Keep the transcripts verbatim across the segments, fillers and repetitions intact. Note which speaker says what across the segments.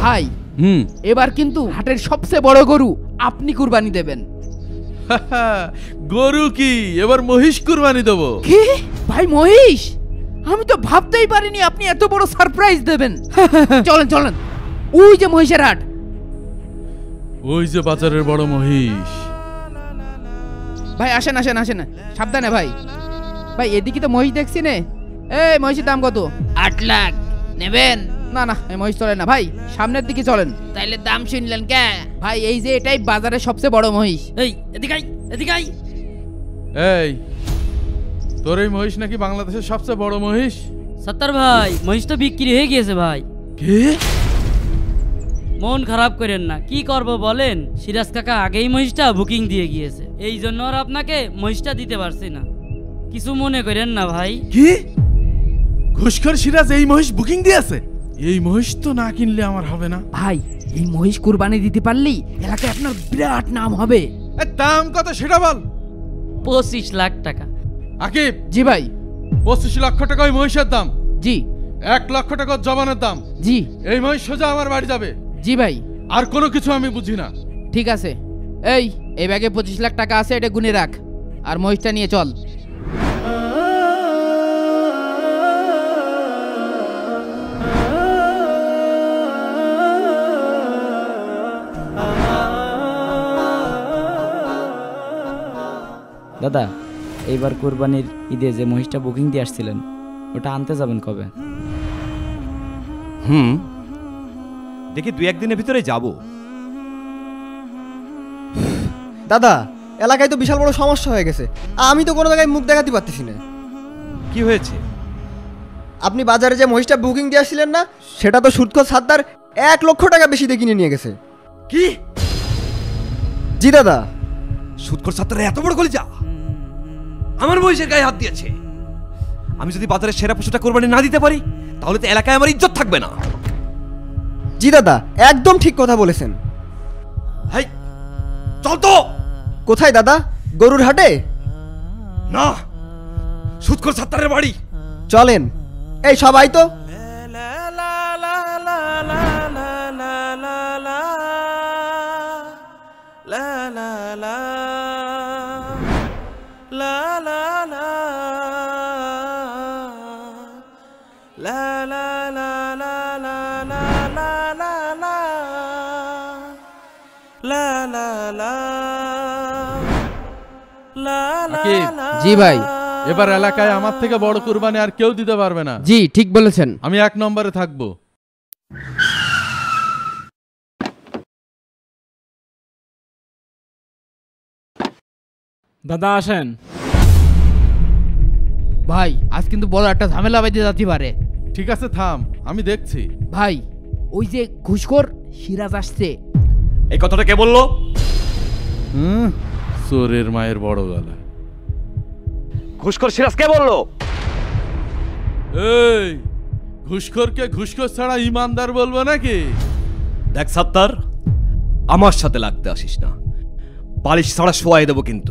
Speaker 1: ভাই হুম এবার কিন্তু হাটের সবচেয়ে বড় গরু আপনি কুরবানি দেবেন।
Speaker 2: গরু কি এবার মহিষ কুরবানি দেব?
Speaker 1: কি ভাই মহিষ? আমি তো ভাবতেই পারিনি আপনি এত বড় সারপ্রাইজ দেবেন। চলেন চলেন, ওই যে মহিষের হাট,
Speaker 2: ওই যে বাজারের বড় মহিষ।
Speaker 1: ভাই আসেন আসেন আসেন, সাবধানে ভাই। ভাই এদিকে তো মহিষ দেখছি নে। এই মহিষের দাম কত?
Speaker 3: আট লাখ নেবেন?
Speaker 1: না না এই মহিষ চলে না ভাই, সামনের দিকে চলেন।
Speaker 3: তাইলে দাম শুনলেন কে?
Speaker 1: ভাই এই যে এটাই বাজারের সবচেয়ে বড় মহিষ।
Speaker 3: এই এদিকে আই এদিকে আই।
Speaker 2: এই তোর এই মহিষ নাকি বাংলাদেশের সবচেয়ে বড় মহিষ?
Speaker 4: সত্তর ভাই মহিষ তো বিক্রি হয়ে গিয়েছে ভাই।
Speaker 2: কি?
Speaker 4: মন খারাপ করেন না, কি করব বলেন, সিরাজ কাকা আগেই মহিষটা বুকিং দিয়ে গিয়েছে, এই জন্য আর আপনাকে মহিষটা দিতে পারছি না, কিছু মনে করেন না ভাই।
Speaker 2: কি ঘুষখোর সিরাজ এই মহিষ বুকিং দিয়েছে? এই মহিষ তো না কিনলে আমার হবে না
Speaker 1: ভাই। এই মহিষ কুরবানি দিতে পারলি এলাকায় আপনার বিরাট নাম হবে।
Speaker 2: দাম কত সেটা বল।
Speaker 4: পঁচিশ লাখ টাকা।
Speaker 2: আকিব।
Speaker 1: জি ভাই।
Speaker 2: পঁচিশ লক্ষ টাকা ওই মহিষের দাম?
Speaker 1: জি।
Speaker 2: এক লক্ষ টাকা জবানের দাম?
Speaker 1: জি।
Speaker 2: এই মহিষ সোজা আমার বাড়ি যাবে?
Speaker 1: জি ভাই।
Speaker 2: আর কোনো কিছু আমি বুঝি না।
Speaker 1: ঠিক আছে, এই এই ব্যাগে পঁচিশ লাখ টাকা আছে, এটা গুনে রাখ, আর মহিষটা নিয়ে চল।
Speaker 5: দাদা এইবার কোরবানির ঈদে যে মহিষটা বুকিং দিয়ে আসছিলেন ওটা আনতে যাবেন কবে?
Speaker 6: হুম দেখি দুই একদিনের ভিতরে যাব।
Speaker 7: দাদা এলাকায় তো বিশাল বড় সমস্যা হয়ে গেছে, আমি তো কোনো জায়গায় মুখ দেখাতে পারতেছি না।
Speaker 6: কি হয়েছে?
Speaker 7: আপনি বাজারে যে মহিষটা বুকিং দিয়ে আসছিলেন না, সেটা তো সুদখোর সাদ্দার এক লক্ষ টাকা বেশি দিয়ে কিনে নিয়ে গেছে।
Speaker 6: কি?
Speaker 7: জি দাদা।
Speaker 6: সুদখোর সাদ্দার এত বড় কলিজা আমার মহিষের গায়ে হাত দিয়েছে। আমি যদি বাজারের সেরা পশুটা কোরবানি না দিতে পারি তাহলে তো এলাকায় আমার ইজ্জত থাকবে না।
Speaker 7: জি দাদা একদম ঠিক কথা বলেছেন।
Speaker 6: হাই চল তো।
Speaker 7: কোথায় দাদা? গরুর হাটে?
Speaker 6: না, সুদখোর সাদ্দারের বাড়ি।
Speaker 7: চলেন। এই সবাই তো।
Speaker 1: জি ভাই।
Speaker 2: এবার এলাকায় আমার থেকে বড় কুরবানি আর কেউ দিতে পারবে না।
Speaker 1: জি ঠিক বলেছেন,
Speaker 2: আমি এক নম্বরে থাকবো।
Speaker 8: দাদা আসেন।
Speaker 1: ভাই আজ কিন্তু বড় একটা ঝামেলা বাঁধতে যেতে পারে।
Speaker 2: ঠিক আছে থাম, আমি দেখছি।
Speaker 1: ভাই ওই যে ঘুষখোর সিরাজ আসছে।
Speaker 6: এই কথাটা কে বললো?
Speaker 2: হুম চোরের মায়ের বড় গলা।
Speaker 6: ঘুষখোর সিরাজ কে বললো?
Speaker 2: এই ঘুষখোরকে ঘুষখোর ছাড়া ইমানদার বলবো নাকি?
Speaker 6: দেখ সাত্তার, আমার সাথে লাগতে আসিস না, বালিশ ছাড়া শোয়াই দেবো কিন্তু।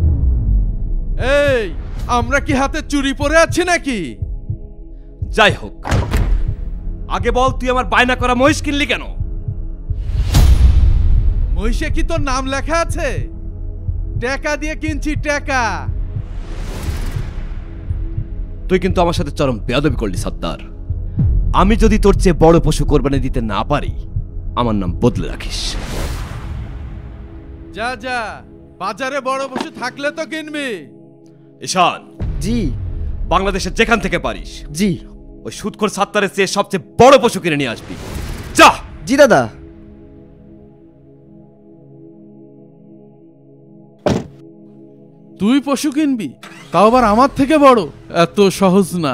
Speaker 2: এই আমরা কি হাতে চুরি পরে আছি নাকি?
Speaker 6: যাই হোক, আগে বল তুই আমার বায়না করা মহিষ কিনলি কেন?
Speaker 2: মহিষে কি তোর নাম লেখা আছে? টাকা দিয়ে কিনছি টাকা।
Speaker 6: তুই কিন্তু আমার সাথে চরম বেয়াদবি করলি সাত্তার। আমি যদি তোর চেয়ে বড় পশু কোরবানি দিতে না পারি আমার নাম বদলে রাখিস।
Speaker 2: যা যা, বাজারে বড় পশু থাকলে তো কিনবি।
Speaker 6: ঈশান।
Speaker 7: জি।
Speaker 6: বাংলাদেশের যেখান থেকে পারিস
Speaker 7: জি
Speaker 6: ওই সুদখোর সাত্তারের চেয়ে সবচেয়ে বড় পশু কিনে নিয়ে আসবি। যা।
Speaker 7: জি দাদা।
Speaker 2: তুই পশু কিনবি, তাও আবার আমার থেকে বড়? এত সহজ না।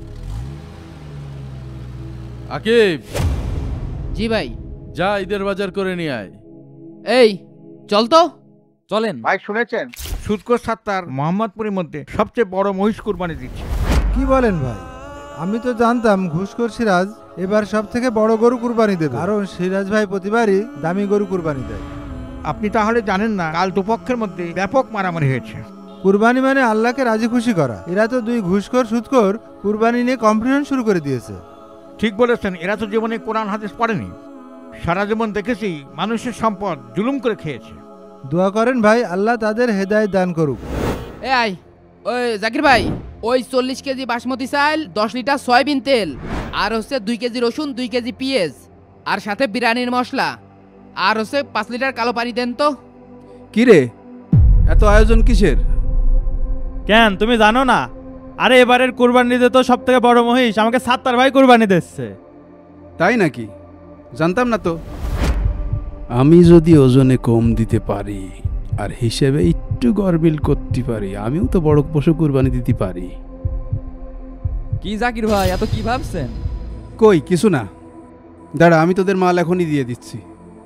Speaker 2: আকিব।
Speaker 1: জি ভাই।
Speaker 2: যা ঈদের বাজার করে নিয়ে আয়।
Speaker 1: এই চল তো।
Speaker 5: চলেন
Speaker 9: ভাই শুনেছেন সুদখোর সাত্তার মোহাম্মদপুরের মধ্যে সবচেয়ে বড় মহিষ কুরবানি দিচ্ছে।
Speaker 10: কি বলেন ভাই? আমি তো জানতাম ঘুষখোর সিরাজ এবার সব থেকে বড় গরু কুরবানি দেবে, কারণ সিরাজ ভাই প্রতিবারই দামি গরু কুরবানি দেয়।
Speaker 9: আপনি তাহলে জানেন না, কাল দুপক্ষের মধ্যে ব্যাপক মারামারি হয়েছে।
Speaker 10: কুরবানি মানে আল্লাহকে রাজি খুশি করা। এরা তো দুই ঘুষখোর সুদখোর কুরবানি নিয়ে কম্পিটিশন শুরু করে দিয়েছে।
Speaker 9: ঠিক বলেছেন, এরা তো জীবনে কোরআন হাদিস পড়েনি। সারা জীবন দেখেছি মানুষের সম্পদ জুলুম করে খেয়েছে।
Speaker 10: দোয়া করেন ভাই, আল্লাহ তাদের হেদায়েত দান করুক।
Speaker 1: এ আই ওই জাকির ভাই, ওই চল্লিশ কেজি বাসমতি চাল, দশ লিটার সয়াবিন তেল, আর হচ্ছে দুই কেজি রসুন, দুই কেজি পেঁয়াজ, আর সাথে বিরিয়ানির মশলা, আর হচ্ছে পাঁচ লিটার কালো পানি দেন তো।
Speaker 2: কি রে, এত আয়োজন কিসের?
Speaker 8: কেন তুমি জানো না? আরে এবারের কুরবানিতে তো সব থেকে বড় মহিষ আমাকে সাত্তার ভাই কুরবানি দিচ্ছে।
Speaker 2: তাই নাকি? জানতাম না তো। আমি যদি ওজনে কম দিতে পারি আর হিসেবে একটু গরবিল করতে পারি, আমিও তো বড় পশু কুরবানি দিতে পারি।
Speaker 5: কি জাকির ভাই, এত কি ভাবছেন?
Speaker 2: কই কিছু না, দাঁড়া আমি তোদের মাল এখনই দিয়ে দিচ্ছি।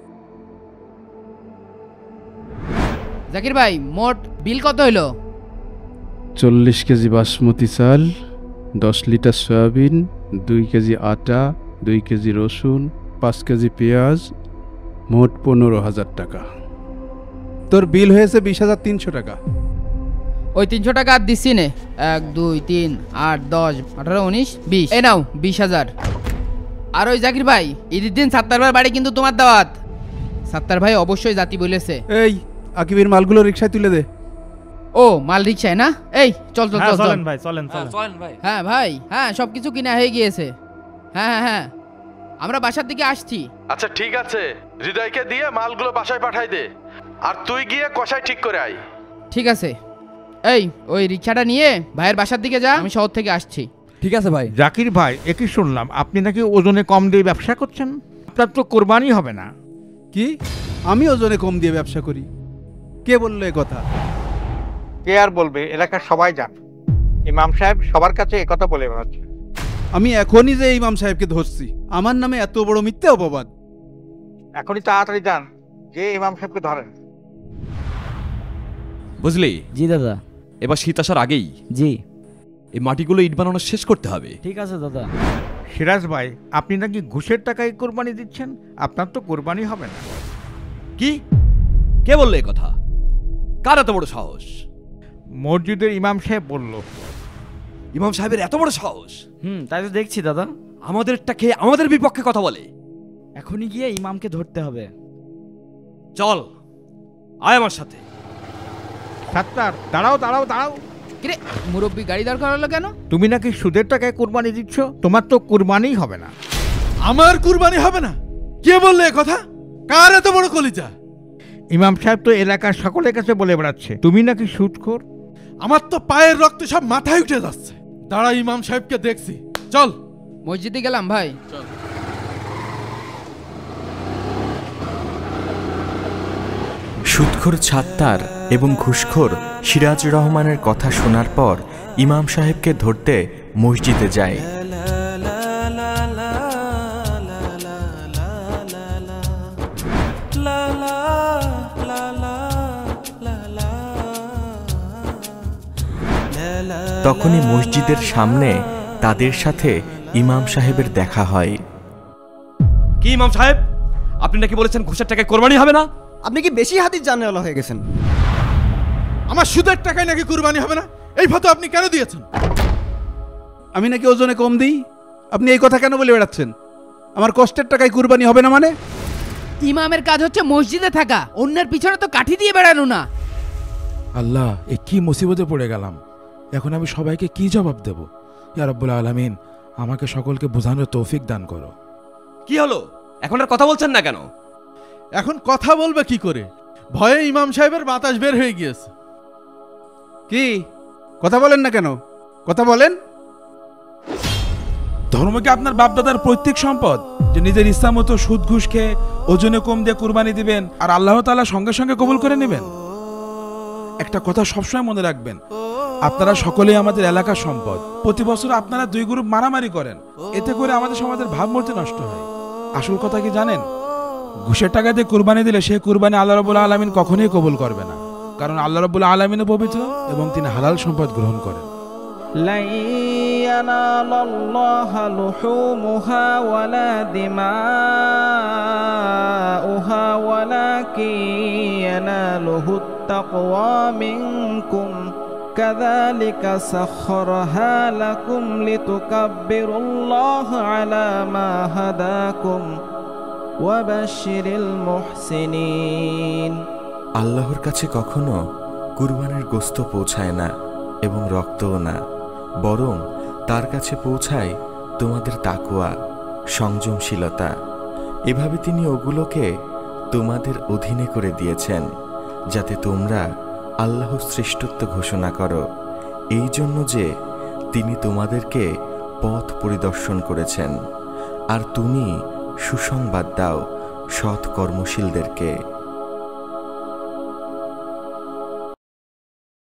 Speaker 1: জাকির ভাই, মোট বিল কত হইলো?
Speaker 2: চল্লিশ কেজি বাসমতি চাল, দশ লিটার সয়াবিন, দুই কেজি আটা, দুই কেজি রসুন, পাঁচ কেজি পেঁয়াজ, মোট পনেরো হাজার টাকা। তোর বিল হয়েছে বিশ হাজার তিনশো টাকা।
Speaker 1: ওই তিনশো টাকা আর দিচ্ছি নে। এক দুই তিন আট দশ আঠারো উনিশ বিশ, এই নাও বিশ হাজার। আর ওই জাকির ভাই, ঈদের দিন সাত্তার ভাই বাড়ি কিন্তু তোমার দাওয়াত। সাত্তার ভাই অবশ্যই জাতি বলেছে।
Speaker 2: এই আকিবের মালগুলো রিকশায় তুলে দে।
Speaker 1: ও মাল রিকশায় না? এই চল চল
Speaker 8: হ্যাঁ,
Speaker 1: চল
Speaker 8: চলেন ভাই, চলেন চলেন
Speaker 4: ভাই।
Speaker 1: হ্যাঁ ভাই, হ্যাঁ সবকিছু কিনা হয়ে গিয়েছে। হ্যাঁ হ্যাঁ হ্যাঁ, আমরা বাসার দিকে আসছি।
Speaker 11: আচ্ছা ঠিক আছে, হৃদয়কে দিয়ে মালগুলো বাসায় পাঠাই দে, আর তুই গিয়ে কষাই ঠিক করে আয়।
Speaker 1: ঠিক আছে, এই ওই রিকশাটা নিয়ে ভাইয়ের বাসার দিকে যা, আমি শহর থেকে আসছি।
Speaker 5: ঠিক আছে ভাই।
Speaker 9: জাকির ভাই, একই শুনলাম আপনি নাকি ওজনে কম দিয়ে ব্যবসা করছেন, আপনার তো কোরবানি হবে না।
Speaker 2: কি? আমি ওজনে কম দিয়ে ব্যবসা করি? কে বললো এ কথা?
Speaker 9: কে আর বলবে, এলাকার সবাই জানে। ইমাম সাহেব সবার কাছে একথা বলে বেড়াচ্ছে।
Speaker 2: আমি এখনই যে ইমাম সাহেবকে ধরছি, আমার নামে এত বড় মিথ্যে অপবাদ।
Speaker 9: এখনই তাড়াতাড়ি যান, যে ইমাম সাহেবকে ধরেন।
Speaker 6: বুঝলি?
Speaker 5: জি দাদা।
Speaker 6: এবার শীত আসার আগেই
Speaker 5: জি
Speaker 6: এই মাটিগুলো ইট বানানো শেষ করতে হবে।
Speaker 5: ঠিক আছে দাদা।
Speaker 9: সিরাজ ভাই, আপনি নাকি ঘুষের টাকায় কোরবানি দিচ্ছেন, আপনার তো কোরবানি হবে না।
Speaker 6: কি? কে বললো এ কথা? কার এত বড় সাহস?
Speaker 9: মসজিদের ইমাম সাহেব বলল।
Speaker 6: ইমাম সাহেবের এত বড় সাহস?
Speaker 5: হুম, তাই তো দেখছি দাদা।
Speaker 6: আমাদেরটা খেয়ে আমাদের বিপক্ষে কথা বলে।
Speaker 5: এখনই গিয়ে ইমামকে ধরতে হবে।
Speaker 6: চল, আয় আমার সাথে।
Speaker 9: সাত্তার, দাঁড়াও দাঁড়াও দাঁড়াও।
Speaker 1: কিরে মুরব্বী, গাড়ি দরকার হলো কেন?
Speaker 9: তুমি নাকি সুদের টাকায় কোরবানি দিচ্ছ, তোমার তো কোরবানিই হবে না।
Speaker 2: আমার কুরবানি হবে না? কে বললো এ কথা? কার এত বড় কলিজা?
Speaker 9: ইমাম সাহেব তো এলাকার সকলের কাছে বলে বেড়াচ্ছে তুমি নাকি সুদখোর।
Speaker 2: আমার তো পায়ের রক্ত সব মাথায় উঠে যাচ্ছে। দাঁড়া, ইমাম সাহেবকে দেখছি। চল
Speaker 1: মসজিদে গেলাম ভাই।
Speaker 12: সুদখোর ছাত্তার এবং ঘুষখোর সিরাজ রহমানের কথা শোনার পর ইমাম সাহেবকে ধরতে মসজিদে যায়। তখনই মসজিদের সামনে তাদের সাথে ইমাম সাহেবের দেখা হয়।
Speaker 6: কি ইমাম সাহেব, আপনি নাকি বলেছেন ঘুষের টাকায় কোরবানি হবে না?
Speaker 7: আপনি কি বেশি হাদিস জানেওয়ালা হয়ে গেছেন?
Speaker 2: আমার সুদের টাকায় নাকি কুরবানি হবে না, এই ফতোয়া আপনি কেন দিয়েছেন? আমি নাকি ওজনে কম দিই, আপনি এই কথা কেন বলে বেড়াচ্ছেন? আমার কষ্টের টাকায় কুরবানি হবে না মানে?
Speaker 1: ইমামের কাজ হচ্ছে মসজিদে থাকা, অন্যের পিছনে তো কাঠি দিয়ে বেড়ানো না।
Speaker 13: আল্লাহ, এ কি মুসিবতে পড়ে গেলাম। এখন আমি সবাইকে কি জবাব দেব? ইয়া রাব্বুল আলামিন, আমাকে সকলকে বোঝানোর তৌফিক দান করো।
Speaker 6: কি হলো, এখন আর কথা বলছেন না কেন?
Speaker 2: এখন কথা বলবে কি করে? ভয়ে ইমাম সাহেবের বাতাস বের হয়ে গিয়েছে। কি কথা বলেন না কেন? কথা বলেন।
Speaker 13: ধর্ম কি আপনার বাপদাদার পৈতৃক সম্পদ যে নিজের ইচ্ছা মতো সুদ ঘুষ খেয়ে ওজনে কম দিয়ে কুরবানি দিবেন আর আল্লাহ তাআলা সঙ্গে সঙ্গে কবুল করে নেবেন? একটা কথা সবসময় মনে রাখবেন, আপনারা সকলেই আমাদের এলাকার সম্পদ। প্রতি বছর আপনারা দুই গ্রুপ মারামারি করেন, এতে করে আমাদের সমাজের ভাবমূর্তি নষ্ট হয়। আসল কথা কি জানেন? ঘুষের টাকা দিয়ে কুরবানি দিলে সেই কুরবানি আল্লাহ রাব্বুল আলামিন কখনোই কবুল করবে না, কারণ আল্লাহ রাব্বুল আলামিনও পবিত্র এবং তিনি হালাল সম্পদ গ্রহণ করেন।
Speaker 14: لن ينال الله لحومها ولا دماؤها ولكن يناله التقوى منكم كذلك سخرها لكم لتكبروا الله على ما هداكم وبشر المحسنين
Speaker 12: আল্লাহর কাছে কখনো কুরবানির গোশত পৌঁছায় না এবং রক্তও না, বরং তার কাছে পৌঁছায় তোমাদের তাকওয়া, সংযমশীলতা। এভাবে তিনি ওগুলোকে তোমাদের অধীনে করে দিয়েছেন যাতে তোমরা আল্লাহর শ্রেষ্ঠত্ব ঘোষণা করো, এই জন্য যে তিনি তোমাদেরকে পথ পরিদর্শন করেছেন, আর তুমি সুসংবাদ দাও সৎ কর্মশীলদেরকে।